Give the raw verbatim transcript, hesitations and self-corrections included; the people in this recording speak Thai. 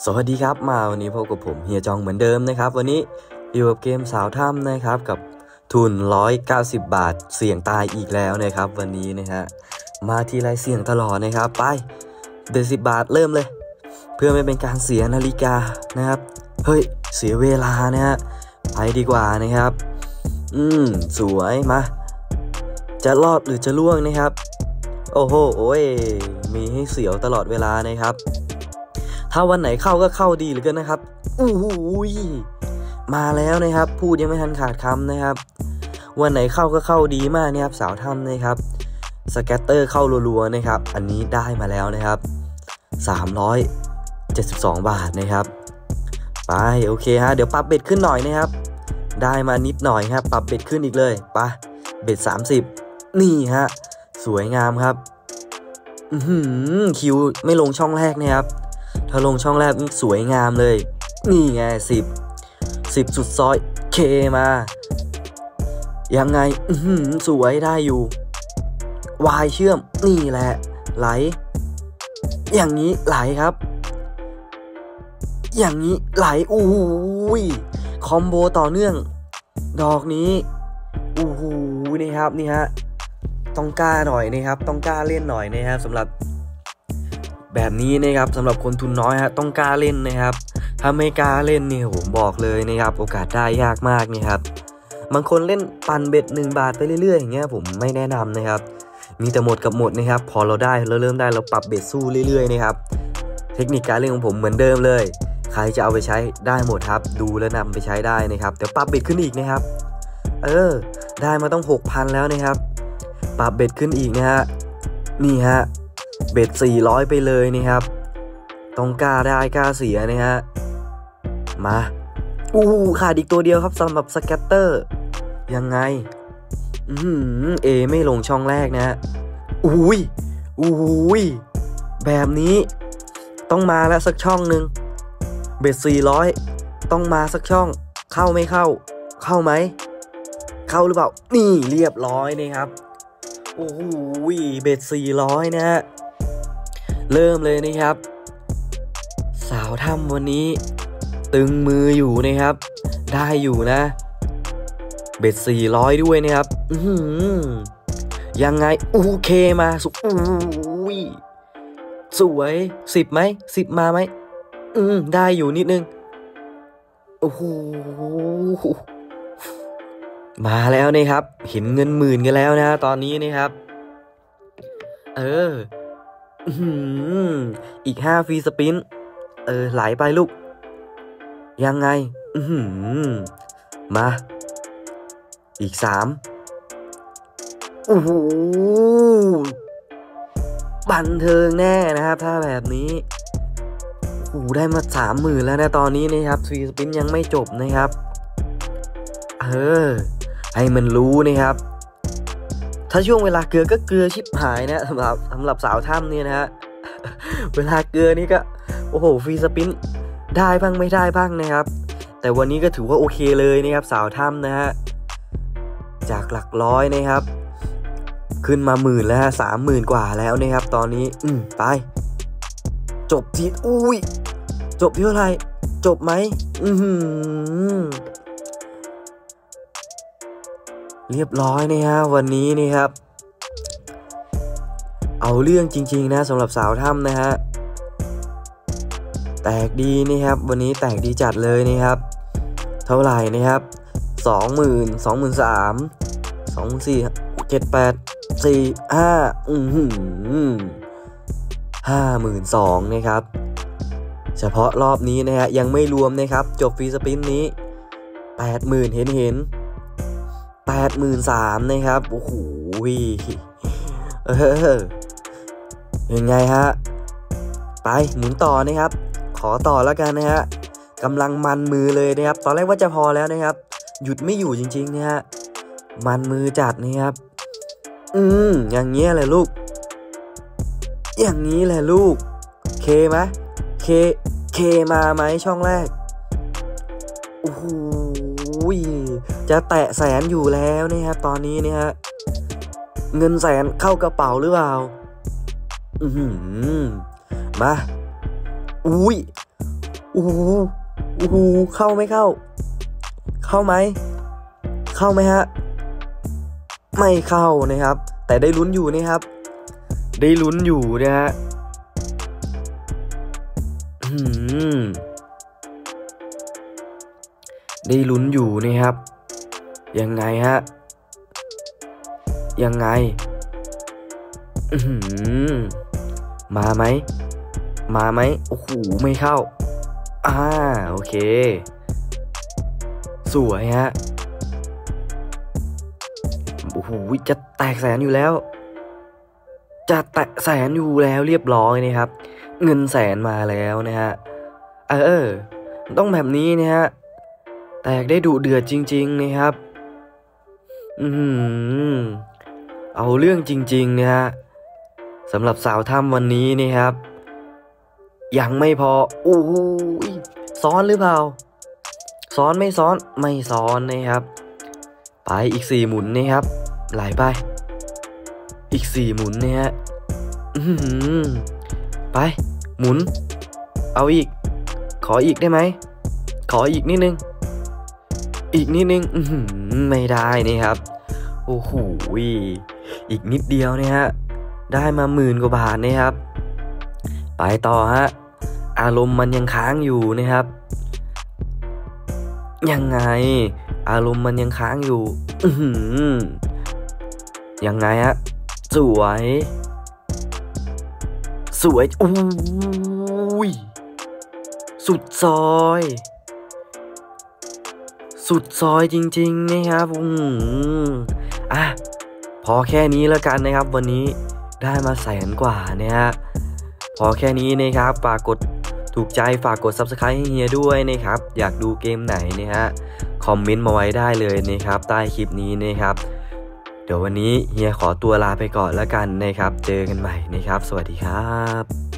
สวัสดีครับมาวันนี้พบกับผมเฮียจองเหมือนเดิมนะครับวันนี้อยู่กับเกมสาวถ้ำนะครับกับทุนหนึ่งร้อยเก้าสิบบาทเสี่ยงตายอีกแล้วนะครับวันนี้นะฮะมาทีไรเสี่ยงตลอดนะครับไปเดือนสิบบาทเริ่มเลยเพื่อไม่เป็นการเสียนาฬิกานะครับเฮ้ยเสียเวลานะฮะไปดีกว่านะครับอืมสวยมาจะรอดหรือจะล่วงนะครับโอ้โหโอ้ยมีให้เสียวตลอดเวลานะครับถ้าวันไหนเข้าก็เข้าดีเหลือเกินนะครับอู้หูมาแล้วนะครับพูดยังไม่ทันขาดคำนะครับวันไหนเข้าก็เข้าดีมากนะครับสาวถ้ำนะครับสแกตเตอร์เข้ารัวๆนะครับอันนี้ได้มาแล้วนะครับสามร้อยเจ็ดสิบสองบาทนะครับไปโอเคฮะเดี๋ยวปรับเบ็ดขึ้นหน่อยนะครับได้มานิดหน่อยครับปรับเบ็ดขึ้นอีกเลยไปเบ็ดสามสิบนี่ฮะสวยงามครับอือหือคิวไม่ลงช่องแรกนะครับถ้าลงช่องแรกนี่สวยงามเลยนี่ไงสิบสิบสุดซอยเคมายังไงอือหือสวยได้อยู่วายเชื่อมนี่แหละไหลอย่างนี้ไหลครับอย่างนี้ไหลอู้หูคอมโบต่อเนื่องดอกนี้อู้หูนี่ครับนี่ฮะต้องกล้าหน่อยนะครับต้องกล้าเล่นหน่อยนะครับสำหรับแบบนี้นะครับสำหรับคนทุนน้อยฮะต้องกล้าเล่นนะครับถ้าไม่กล้าเล่นนี่ผมบอกเลยนะครับโอกาสได้ยากมากนี่ครับบางคนเล่นปั่นเบ็ดหนึ่งบาทไปเรื่อยๆอย่างเงี้ยผมไม่แนะนำนะครับมีแต่หมดกับหมดนะครับพอเราได้เราเริ่มได้เราปรับเบ็ดสู้เรื่อยๆนะครับเทคนิคการเล่นของผมเหมือนเดิมเลยใครจะเอาไปใช้ได้หมดครับดูแล้วนำไปใช้ได้นะครับเดี๋ยวปรับเบ็ดขึ้นอีกนะครับเออได้มาต้อง หกพัน แล้วนะครับปรับเบ็ดขึ้นอีกนะฮะนี่ฮะเบ็ดสี่ร้อยไปเลยนะครับต้องกล้าได้กล้าเสียนะฮะมาอู้ขาดอีกตัวเดียวครับสำหรับสแกตเตอร์ยังไงอืมเอไม่ลงช่องแรกนะฮะอุ้ยอุ้ยแบบนี้ต้องมาแล้วสักช่องหนึ่งเบ็ดสี่ร้อยต้องมาสักช่องเข้าไม่เข้าเข้าไหมเข้าหรือเปล่านี่เรียบร้อยนะครับโอ้โหเบ็ดสี่ร้อยนะฮะเริ่มเลยนะครับสาวถ้ำวันนี้ตึงมืออยู่นะครับได้อยู่นะเบ็ดสี่ร้อยด้วยนะครับอือยังไงโอเคมาสุดอุ้ยสวยสิบไหมสิบมาไหมอืมได้อยู่นิดนึงโอ้โหมาแล้วนะครับเห็นเงินหมื่นกันแล้วนะตอนนี้นะครับเอออืมอีกห้าฟรีสปินเออไหลไปลูกยังไงอืมมาอีกสามโอ้โหบันเทิงแน่นะครับถ้าแบบนี้โอ้โหได้มาสามหมื่นแล้วนะตอนนี้นะครับฟรีสปินยังไม่จบนะครับเออให้มันรู้นะครับถ้าช่วงเวลาเกลือก็เกลือชิบหายนะสำหรับสำหรับสาวถ้ำเนี่ยนะฮะเวลาเกลือนี่ก็โอ้โหฟรีสปินได้บ้างไม่ได้บ้างนะครับแต่วันนี้ก็ถือว่าโอเคเลยนะครับสาวถ้ำนะฮะจากหลักร้อยนะครับขึ้นมาหมื่นแล้วฮะสามหมื่นกว่าแล้วนะครับตอนนี้อืมไปจบที่อุ้ยจบที่เท่าไหร่จบไหมอือเรียบร้อยนะฮะวันนี้นี่ครับเอาเรื่องจริงๆนะสำหรับสาวถ้ำนะฮะแตกดีนี่ครับวันนี้แตกดีจัดเลยนะครับเท่าไหร่นะครับสองหมื่นสองหมื่นสามสองหมื่นสี่เจ็ดแปดสี่ห้าอือหือห้าหมื่นสองนะครับเฉพาะรอบนี้นะฮะยังไม่รวมนะครับจบฟรีสปินนี้แปดหมื่นเห็นเห็นแปดหมื่นสามนะครับโอ้โหเออยังไงฮะไปหมุนต่อนะครับขอต่อแล้วกันนะฮะกำลังมันมือเลยนะครับตอนแรกว่าจะพอแล้วนะครับหยุดไม่อยู่จริงๆนะฮะมันมือจัดนะครับอืมอย่างเงี้ยแหละลูกอย่างนี้แหละลูกเคไหมเคเคมาไหมช่องแรกโอ้โหจะแตะแสนอยู่แล้วนะครับตอนนี้เนี่ยฮะเงินแสนเข้ากระเป๋าหรือเปล่าอือหือมาอุ้ยโอ้โหโอ้โหเข้าไม่เข้าเข้าไหมเข้าไหมฮะไม่เข้านะครับแต่ได้ลุ้นอยู่นะครับได้ลุ้นอยู่นะฮะอืมได้ลุ้นอยู่นะครับยังไงฮะยังไงอืมมาไหมมาไหมโอ้โหไม่เข้าอ่าโอเคสวยฮะโอ้โหจะแตกแสนอยู่แล้วจะแตะแสนอยู่แล้วเรียบร้อยนะครับเงินแสนมาแล้วนะฮะเออต้องแบบนี้นะฮะแตกได้ดุเดือดจริงๆนะครับอืมเอาเรื่องจริงๆนะฮะสำหรับสาวถ้ำวันนี้นะครับยังไม่พอโอ้ยซ้อนหรือเปล่าซ้อนไม่ซ้อนไม่ซ้อนนะครับไปอีกสี่หมุนนะครับไหลไปอีกสี่หมุนนะฮะไปหมุนเอาอีกขออีกได้ไหมขออีกนิดนึงอีกนิดนึงไม่ได้นะครับโอ้โหอีกนิดเดียวนะฮะได้มาหมื่นกว่าบาทนะครับไปต่อฮะอารมณ์มันยังค้างอยู่นะครับยังไงอารมณ์มันยังค้างอยู่ยังไงฮะสวยสวยโอ้ยสุดซอยสุดซอยจริงๆนะครับอืมอ่ะพอแค่นี้แล้วกันนะครับวันนี้ได้มาแสนกว่านะฮะพอแค่นี้นะครับฝากกดถูกใจฝากกด ซับสไครบ์ ให้เฮียด้วยนะครับอยากดูเกมไหนนะฮะคอมเมนต์มาไว้ได้เลยนะครับใต้คลิปนี้นะครับเดี๋ยววันนี้เฮียขอตัวลาไปก่อนแล้วกันนะครับเจอกันใหม่นะครับสวัสดีครับ